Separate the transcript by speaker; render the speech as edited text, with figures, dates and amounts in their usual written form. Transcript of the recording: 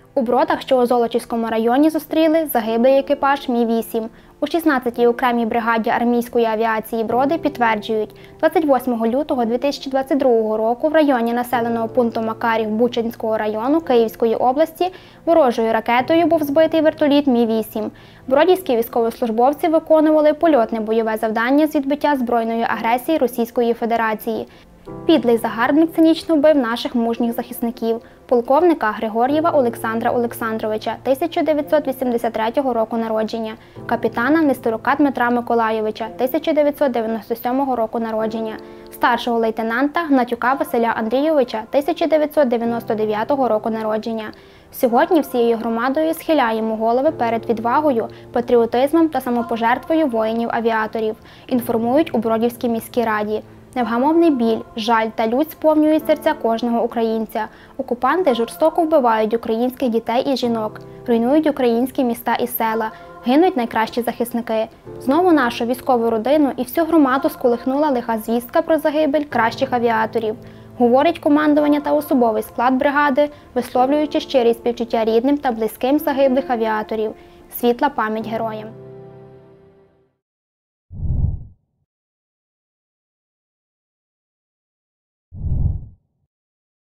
Speaker 1: У Бродах, що у Золочівському районі, зустріли загиблий екіпаж Мі-8. У 16-й окремій бригаді армійської авіації Броди підтверджують, 28 лютого 2022 року в районі населеного пункту Макарів Бучанського району Київської області ворожою ракетою був збитий вертоліт Мі-8. Бродівські військовослужбовці виконували польотне бойове завдання з відбиття збройної агресії Російської Федерації. Підлий загарбник цинічно вбив наших мужніх захисників – полковника Григор'єва Олександра Олександровича, 1983 року народження, капітана Нестерука Дмитра Миколайовича, 1997 року народження, старшого лейтенанта Гнатюка Василя Андрійовича, 1999 року народження. Сьогодні всією громадою схиляємо голови перед відвагою, патріотизмом та самопожертвою воїнів-авіаторів, інформують у Бродівській міській раді. Невгамовний біль, жаль та лють сповнюють серця кожного українця. Окупанти жорстоко вбивають українських дітей і жінок, руйнують українські міста і села, гинуть найкращі захисники. Знову нашу військову родину і всю громаду сколихнула лиха звістка про загибель кращих авіаторів. Говорить командування та особовий склад бригади, висловлюючи щирі співчуття рідним та близьким загиблих авіаторів. Світла пам'ять героям.